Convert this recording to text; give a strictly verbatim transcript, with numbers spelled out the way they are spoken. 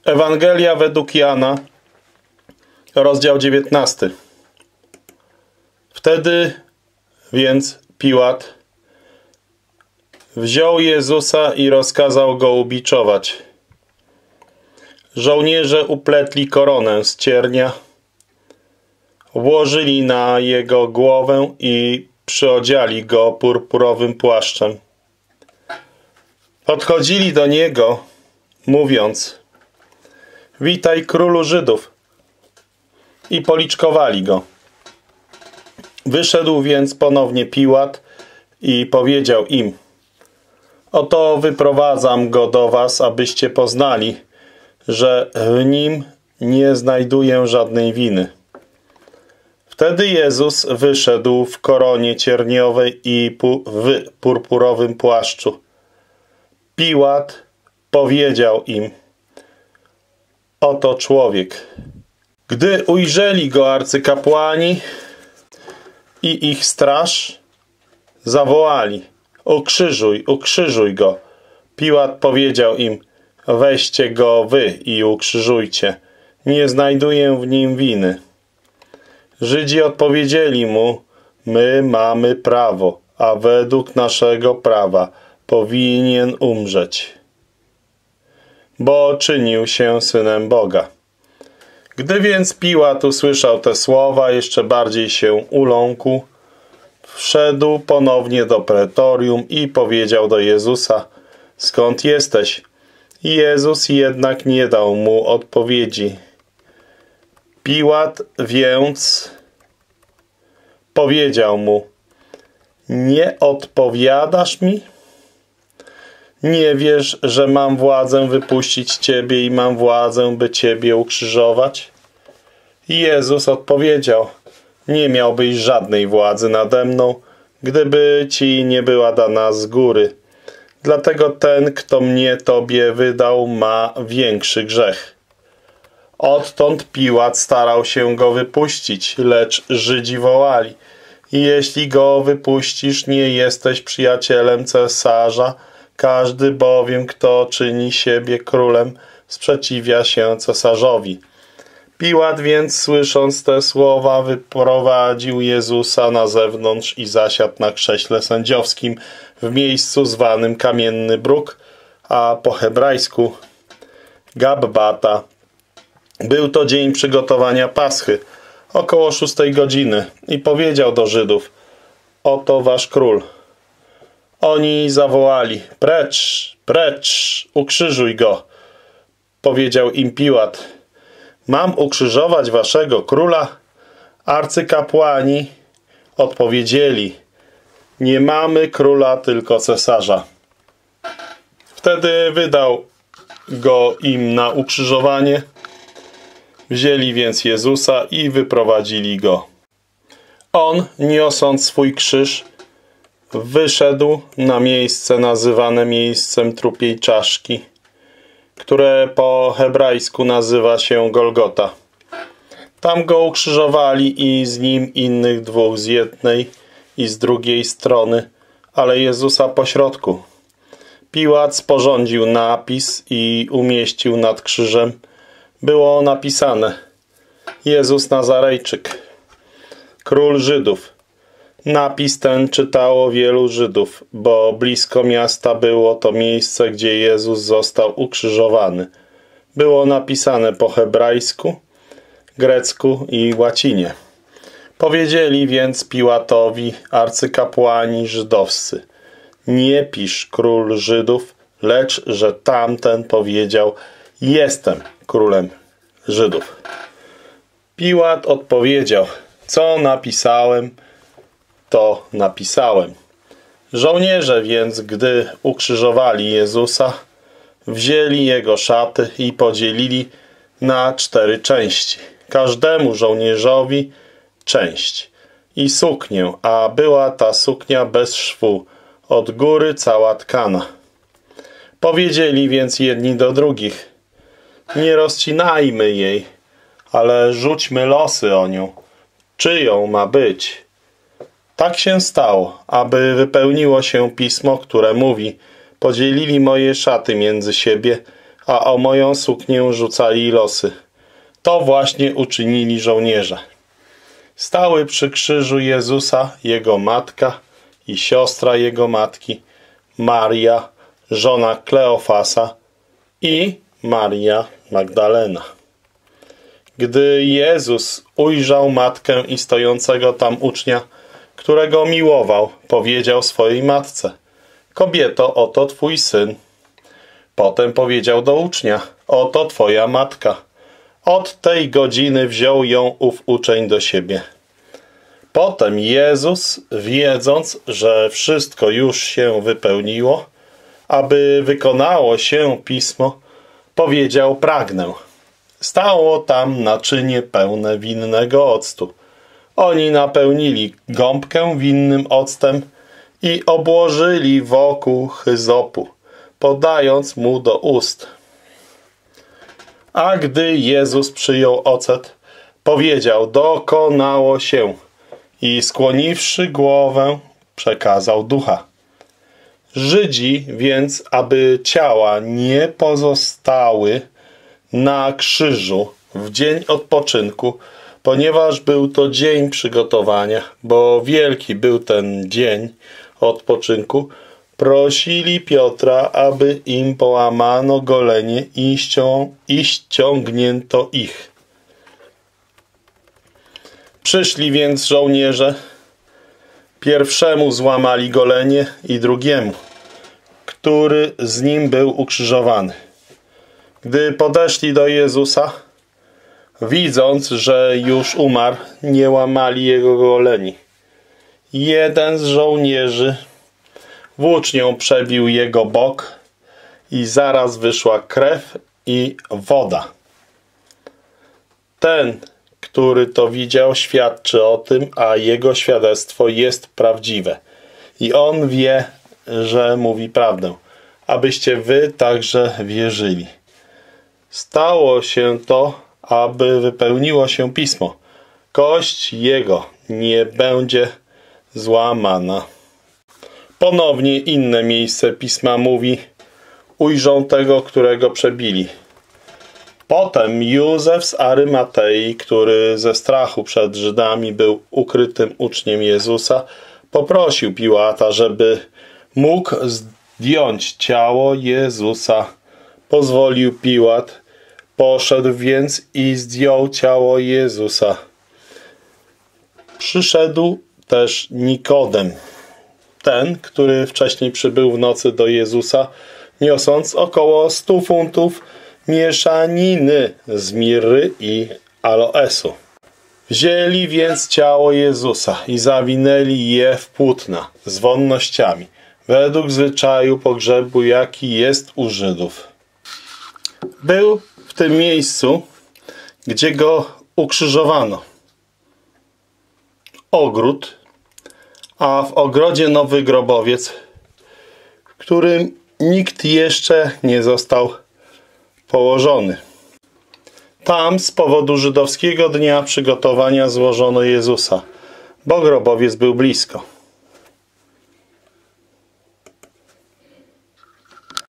Ewangelia według Jana, rozdział dziewiętnasty. Wtedy więc Piłat wziął Jezusa i rozkazał go ubiczować. Żołnierze upletli koronę z ciernia, włożyli na jego głowę i przyodziali go purpurowym płaszczem. Podchodzili do niego, mówiąc: „Witaj, królu Żydów”, i policzkowali go. Wyszedł więc ponownie Piłat i powiedział im: „Oto wyprowadzam go do was, abyście poznali, że w nim nie znajduję żadnej winy”. Wtedy Jezus wyszedł w koronie cierniowej i w purpurowym płaszczu. Piłat powiedział im: „Oto człowiek”. Gdy ujrzeli go arcykapłani i ich straż, zawołali: „Ukrzyżuj, ukrzyżuj go”. Piłat powiedział im: „Weźcie go wy i ukrzyżujcie. Nie znajduję w nim winy”. Żydzi odpowiedzieli mu: „My mamy prawo, a według naszego prawa powinien umrzeć, bo czynił się Synem Boga”. Gdy więc Piłat usłyszał te słowa, jeszcze bardziej się uląkł. Wszedł ponownie do pretorium i powiedział do Jezusa: „Skąd jesteś?” Jezus jednak nie dał mu odpowiedzi. Piłat więc powiedział mu: „Nie odpowiadasz mi? Nie wiesz, że mam władzę wypuścić ciebie i mam władzę, by ciebie ukrzyżować?” Jezus odpowiedział: „Nie miałbyś żadnej władzy nade mną, gdyby ci nie była dana z góry. Dlatego ten, kto mnie tobie wydał, ma większy grzech”. Odtąd Piłat starał się go wypuścić, lecz Żydzi wołali: „Jeśli go wypuścisz, nie jesteś przyjacielem cesarza. Każdy bowiem, kto czyni siebie królem, sprzeciwia się cesarzowi”. Piłat więc, słysząc te słowa, wyprowadził Jezusa na zewnątrz i zasiadł na krześle sędziowskim w miejscu zwanym Kamienny Bruk, a po hebrajsku Gabbata. Był to dzień przygotowania Paschy, około szóstej godziny, i powiedział do Żydów: „Oto wasz król”. Oni zawołali: „Precz, precz, ukrzyżuj go”. Powiedział im Piłat: „Mam ukrzyżować waszego króla?” Arcykapłani odpowiedzieli: „Nie mamy króla, tylko cesarza”. Wtedy wydał go im na ukrzyżowanie. Wzięli więc Jezusa i wyprowadzili go. On, niosąc swój krzyż, wyszedł na miejsce nazywane miejscem trupiej czaszki, które po hebrajsku nazywa się Golgota. Tam go ukrzyżowali i z nim innych dwóch z jednej i z drugiej strony, ale Jezusa pośrodku. Piłat sporządził napis i umieścił nad krzyżem. Było napisane: „Jezus Nazarejczyk, król Żydów”. Napis ten czytało wielu Żydów, bo blisko miasta było to miejsce, gdzie Jezus został ukrzyżowany. Było napisane po hebrajsku, grecku i łacinie. Powiedzieli więc Piłatowi arcykapłani żydowscy: „Nie pisz król Żydów, lecz że tamten powiedział: jestem królem Żydów”. Piłat odpowiedział: „Co napisałem, to napisałem”. Żołnierze więc, gdy ukrzyżowali Jezusa, wzięli jego szaty i podzielili na cztery części, każdemu żołnierzowi część, i suknię, a była ta suknia bez szwu, od góry cała tkana. Powiedzieli więc jedni do drugich: „Nie rozcinajmy jej, ale rzućmy losy o nią. Czyją ma być?” Tak się stało, aby wypełniło się pismo, które mówi: „Podzielili moje szaty między siebie, a o moją suknię rzucali losy. To właśnie uczynili żołnierze. Stały przy krzyżu Jezusa jego matka i siostra jego matki, Maria, żona Kleofasa i Maria Magdalena. Gdy Jezus ujrzał matkę i stojącego tam ucznia, którego miłował, powiedział swojej matce: kobieto, oto twój syn. Potem powiedział do ucznia: oto twoja matka. Od tej godziny wziął ją ów uczeń do siebie. Potem Jezus, wiedząc, że wszystko już się wypełniło, aby wykonało się pismo, powiedział: pragnę. Stało tam naczynie pełne winnego octu. Oni napełnili gąbkę winnym octem i obłożyli wokół hyzopu, podając mu do ust. A gdy Jezus przyjął ocet, powiedział: dokonało się, i skłoniwszy głowę, przekazał ducha. Żydzi więc, aby ciała nie pozostały na krzyżu w dzień odpoczynku, ponieważ był to dzień przygotowania, bo wielki był ten dzień odpoczynku, prosili Piotra, aby im połamano golenie i, ścią i ściągnięto ich. Przyszli więc żołnierze, pierwszemu złamali golenie i drugiemu, który z nim był ukrzyżowany. Gdy podeszli do Jezusa, widząc, że już umarł, nie łamali jego goleni. Jeden z żołnierzy włócznią przebił jego bok i zaraz wyszła krew i woda. Ten, który to widział, świadczy o tym, a jego świadectwo jest prawdziwe. I on wie, że mówi prawdę, abyście wy także wierzyli. Stało się to, aby wypełniło się pismo. Kość jego nie będzie złamana. Ponownie inne miejsce pisma mówi: ujrzą tego, którego przebili. Potem Józef z Arymatei, który ze strachu przed Żydami był ukrytym uczniem Jezusa, poprosił Piłata, żeby mógł zdjąć ciało Jezusa. Pozwolił Piłat, poszedł więc i zdjął ciało Jezusa. Przyszedł też Nikodem, ten, który wcześniej przybył w nocy do Jezusa, niosąc około stu funtów mieszaniny z mirry i aloesu. Wzięli więc ciało Jezusa i zawinęli je w płótna z wonnościami, według zwyczaju pogrzebu, jaki jest u Żydów. Był w tym miejscu, gdzie go ukrzyżowano, ogród, a w ogrodzie nowy grobowiec, w którym nikt jeszcze nie został położony. Tam z powodu żydowskiego dnia przygotowania złożono Jezusa, bo grobowiec był blisko.